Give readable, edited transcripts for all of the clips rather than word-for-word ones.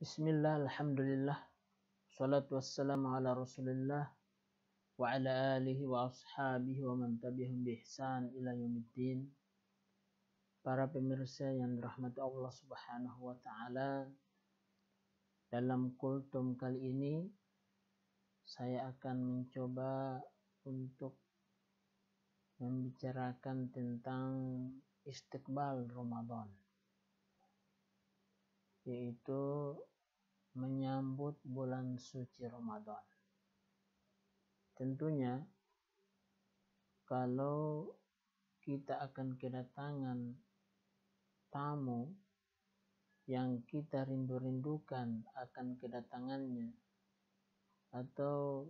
Bismillah, alhamdulillah, salatu wassalamu ala rasulillah wa ala alihi wa ashabihi wa man tabi'ahum bi ihsan ila yaumiddin. Para pemirsa yang dirahmati Allah Subhanahu wa taala, dalam kultum kali ini saya akan mencoba untuk membicarakan tentang istiqbal Ramadan, yaitu menyambut bulan suci Ramadan. Tentunya kalau kita akan kedatangan tamu yang kita rindu-rindukan akan kedatangannya, atau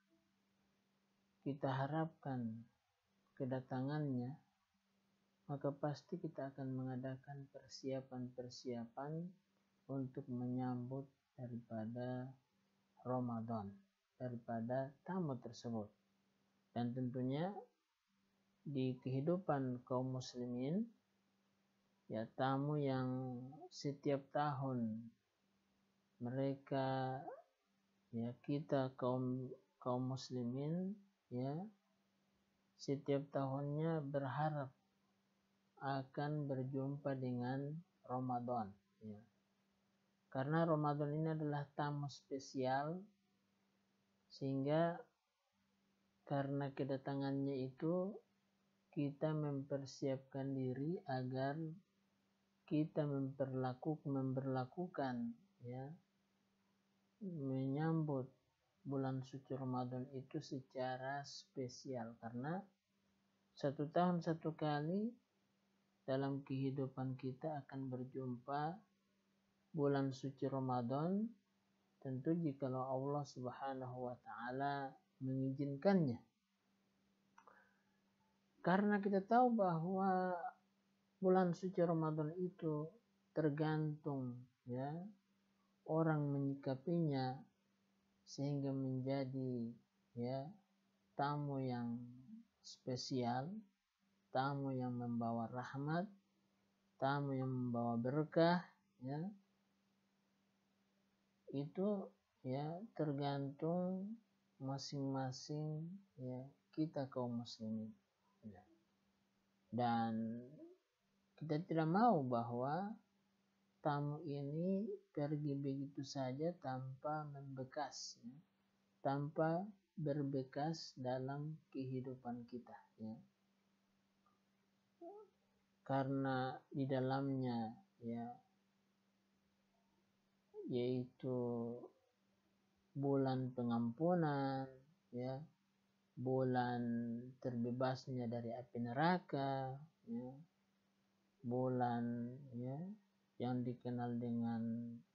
kita harapkan kedatangannya, maka pasti kita akan mengadakan persiapan-persiapan untuk menyambut daripada Ramadan, daripada tamu tersebut. Dan tentunya di kehidupan kaum muslimin, ya, tamu yang setiap tahun mereka, ya, kita kaum muslimin, ya, setiap tahunnya berharap akan berjumpa dengan Ramadan, ya. Karena Ramadan ini adalah tamu spesial, sehingga karena kedatangannya itu kita mempersiapkan diri agar kita memperlakukan, ya, menyambut bulan suci Ramadan itu secara spesial, karena satu tahun satu kali dalam kehidupan kita akan berjumpa bulan suci Ramadan, tentu jikalau Allah Subhanahu wa taala mengizinkannya. Karena kita tahu bahwa bulan suci Ramadan itu tergantung, ya, orang menyikapinya sehingga menjadi, ya, tamu yang spesial, tamu yang membawa rahmat, tamu yang membawa berkah, ya. Itu, ya, tergantung masing-masing, ya, kita kaum muslimin, ya. Dan kita tidak mau bahwa tamu ini pergi begitu saja tanpa membekas, ya, tanpa berbekas dalam kehidupan kita, ya. Karena di dalamnya, ya, yaitu bulan pengampunan, ya, bulan terbebasnya dari api neraka, ya, bulan, ya, yang dikenal dengan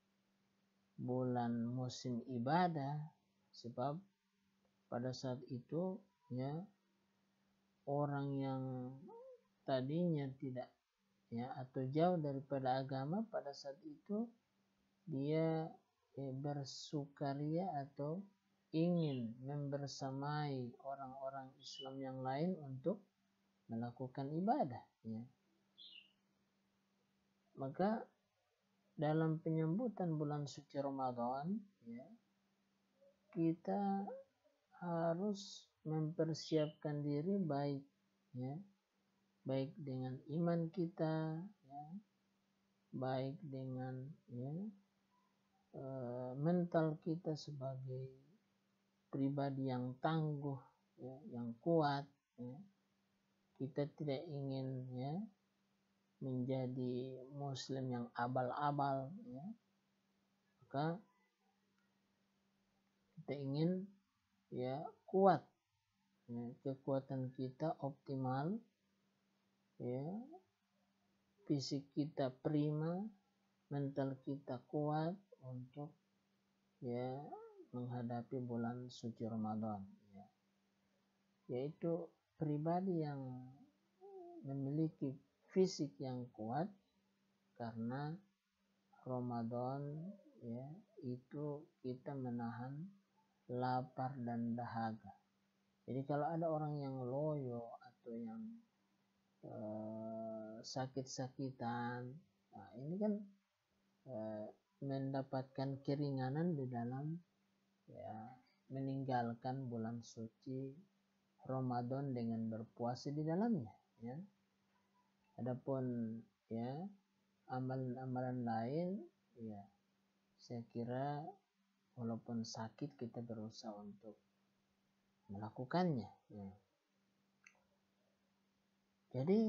bulan musim ibadah. Sebab pada saat itu, ya, orang yang tadinya tidak, ya, atau jauh daripada agama, pada saat itu dia, ya, bersukaria atau ingin membersamai orang-orang Islam yang lain untuk melakukan ibadah, ya. Maka dalam penyambutan bulan suci Ramadan, ya, kita harus mempersiapkan diri baik, ya, baik dengan iman kita, ya, baik dengan, ya, mental kita sebagai pribadi yang tangguh, ya, yang kuat, ya. Kita tidak ingin, ya, menjadi muslim yang abal-abal, ya. Maka kita ingin, ya, kuat, ya, kekuatan kita optimal, ya, fisik kita prima, mental kita kuat untuk, ya, menghadapi bulan suci Ramadan, ya. Yaitu pribadi yang memiliki fisik yang kuat, karena Ramadan, ya, itu kita menahan lapar dan dahaga. Jadi kalau ada orang yang loyo atau yang sakit-sakitan, nah ini kan mendapatkan keringanan di dalam ya meninggalkan bulan suci Ramadan dengan berpuasa di dalamnya ya. Adapun ya amalan-amalan lain ya saya kira walaupun sakit kita berusaha untuk melakukannya ya. Jadi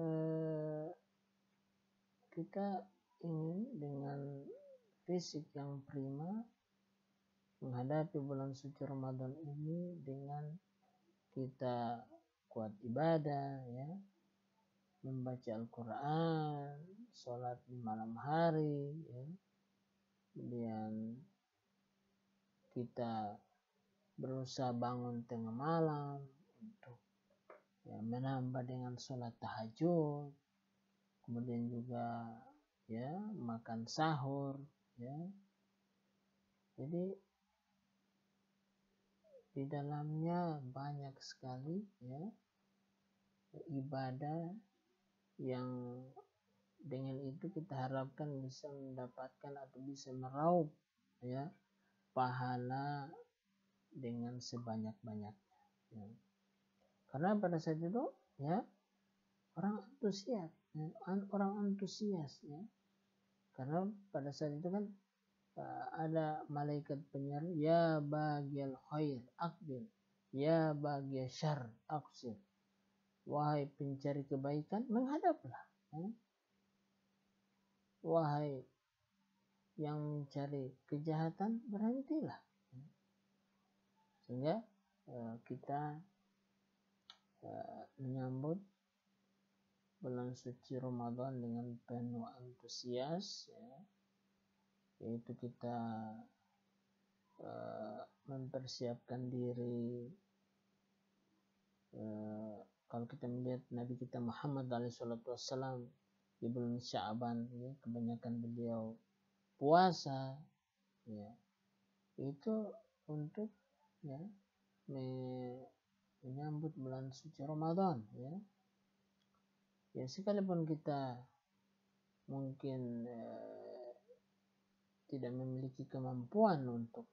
kita ingin dengan fisik yang prima menghadapi bulan suci Ramadan ini dengan kita kuat ibadah ya, membaca Al-Quran, sholat di malam hari ya. Kemudian kita berusaha bangun tengah malam untuk ya, menambah dengan sholat tahajud, kemudian juga ya makan sahur ya. Jadi di dalamnya banyak sekali ya ibadah yang dengan itu kita harapkan bisa mendapatkan atau bisa meraup ya pahala dengan sebanyak-banyaknya ya. Karena pada saat itu ya orang antusias ya. Karena pada saat itu kan ada malaikat penyiar, ya bagial khair aqbil, ya bagial syarr aqsir. Wahai pencari kebaikan, menghadaplah ya. Wahai yang mencari kejahatan, berhentilah ya. Sehingga kita menyambut bulan suci Ramadan dengan penuh antusias ya. Yaitu kita mempersiapkan diri kalau kita melihat Nabi kita Muhammad SAW di bulan Sya'ban ya, kebanyakan beliau puasa ya, itu untuk ya menyambut bulan suci Ramadan ya. Ya sekalipun kita mungkin tidak memiliki kemampuan untuk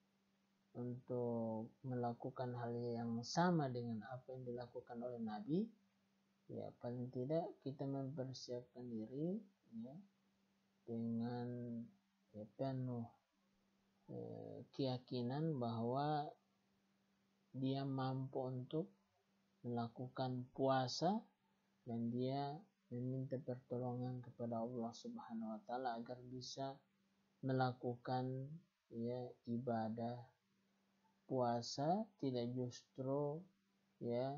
melakukan hal yang sama dengan apa yang dilakukan oleh Nabi ya, paling tidak kita mempersiapkan diri ya dengan ya, penuh keyakinan bahwa dia mampu untuk melakukan puasa dan dia meminta pertolongan kepada Allah Subhanahu wa taala agar bisa melakukan ya ibadah puasa tidak justru ya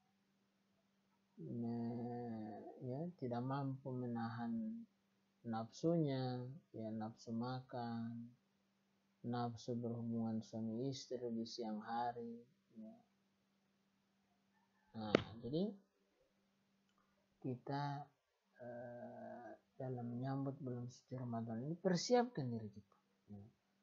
tidak mampu menahan nafsunya ya, nafsu makan, nafsu berhubungan suami istri di siang hari ya. Nah jadi kita dalam menyambut bulan suci Ramadan ini persiapkan diri kita ya.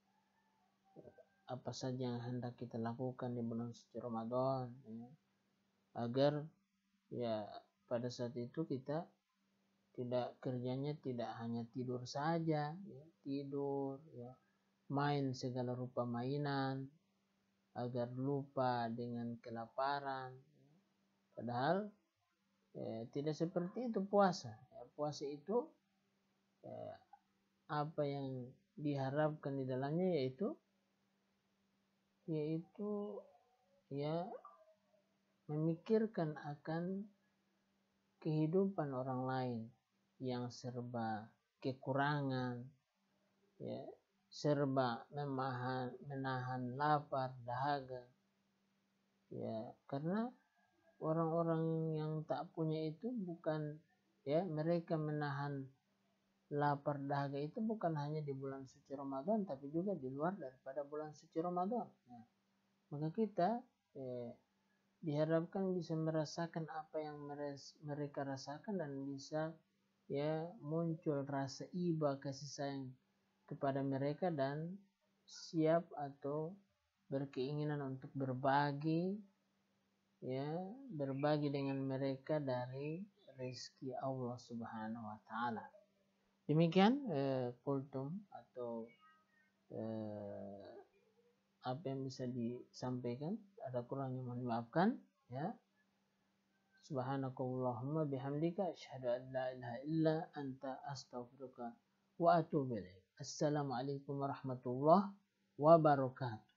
Apa saja yang hendak kita lakukan di bulan suci Ramadan ya, agar ya pada saat itu kita tidak kerjanya tidak hanya tidur saja ya, tidur ya, main segala rupa mainan agar lupa dengan kelaparan ya. Padahal tidak seperti itu puasa ya. Puasa itu apa yang diharapkan di dalamnya yaitu ya memikirkan akan kehidupan orang lain yang serba kekurangan ya, serba menahan lapar dahaga ya. Karena orang-orang yang tak punya itu bukan ya, mereka menahan lapar dahaga itu bukan hanya di bulan suci Ramadan tapi juga di luar daripada bulan suci Ramadan ya. Maka kita diharapkan bisa merasakan apa yang mereka rasakan dan bisa ya muncul rasa iba kasih sayang kepada mereka dan siap atau berkeinginan untuk berbagi dengan mereka dari rezeki Allah Subhanahu wa taala. Demikian kultum atau apa yang bisa disampaikan. Ada kurangnya mohon maafkan ya. Subhanakallahumma bihamdika asyhadu an la ilaha illa anta astaghfiruka wa atubu ilaik. Assalamualaikum warahmatullahi wabarakatuh.